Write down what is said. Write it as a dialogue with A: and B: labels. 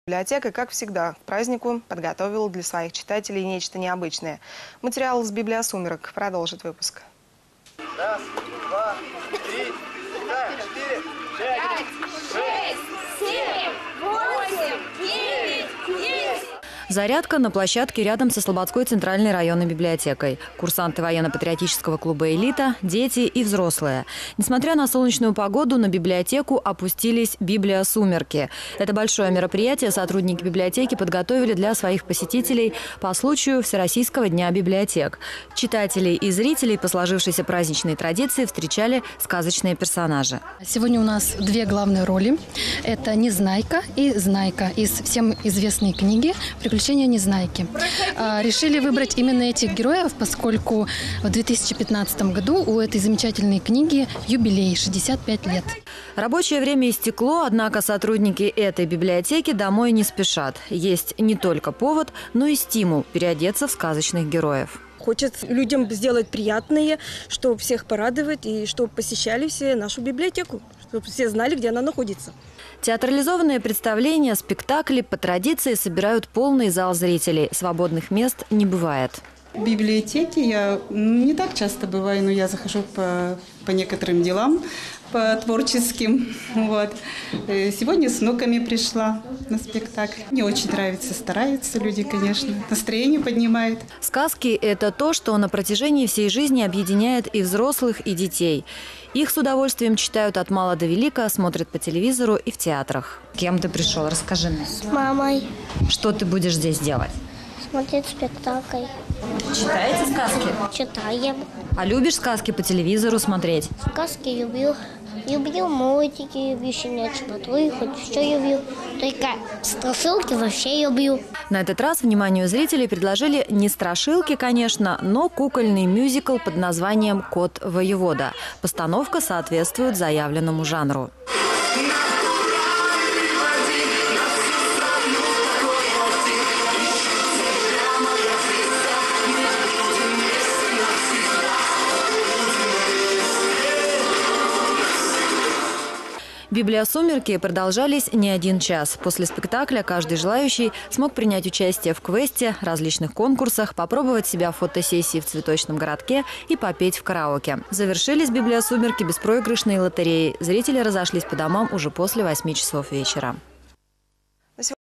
A: Библиотека, как всегда, к празднику подготовила для своих читателей нечто необычное. Материал с «Библиосумерок» продолжит выпуск.
B: Раз, два, три, четыре, пять, шесть, семь, восемь, девять, десять.
C: Зарядка на площадке рядом со Слободской центральной районной библиотекой. Курсанты военно-патриотического клуба «Элита», дети и взрослые. Несмотря на солнечную погоду, на библиотеку опустились «Библиосумерки». Это большое мероприятие сотрудники библиотеки подготовили для своих посетителей по случаю Всероссийского дня библиотек. Читателей и зрителей по сложившейся праздничной традиции встречали сказочные персонажи.
D: Сегодня у нас две главные роли. Это Незнайка и Знайка из всем известной книги «Приключения Незнайки». Решили выбрать именно этих героев, поскольку в 2015 году у этой замечательной книги юбилей – 65 лет.
C: Рабочее время истекло, однако сотрудники этой библиотеки домой не спешат. Есть не только повод, но и стимул переодеться в сказочных героев.
E: Хочет людям сделать приятное, чтобы всех порадовать и чтобы посещали все нашу библиотеку, чтобы все знали, где она находится.
C: Театрализованные представления, спектакли по традиции собирают полный зал зрителей. Свободных мест не бывает.
F: В библиотеке я не так часто бываю, но я захожу по некоторым делам, по творческим. Вот. Сегодня с внуками пришла на спектакль. Мне очень нравится, стараются люди, конечно. Настроение поднимает.
C: Сказки – это то, что на протяжении всей жизни объединяет и взрослых, и детей. Их с удовольствием читают от мала до велика, смотрят по телевизору и в театрах. Кем ты пришел? Расскажи мне.
G: С мамой.
C: Что ты будешь здесь делать?
G: Смотреть спектакль.
C: Читаете сказки?
G: Читаем.
C: А любишь сказки по телевизору смотреть?
G: Сказки люблю. Люблю мультики, люблю «Щенячий патруль», хоть все люблю. Только страшилки вообще люблю.
C: На этот раз вниманию зрителей предложили не страшилки, конечно, но кукольный мюзикл под названием «Кот-воевода». Постановка соответствует заявленному жанру. Библиосумерки продолжались не один час. После спектакля каждый желающий смог принять участие в квесте, различных конкурсах, попробовать себя в фотосессии в цветочном городке и попеть в караоке. Завершились библиосумерки беспроигрышной лотереей. Зрители разошлись по домам уже после 8 часов вечера.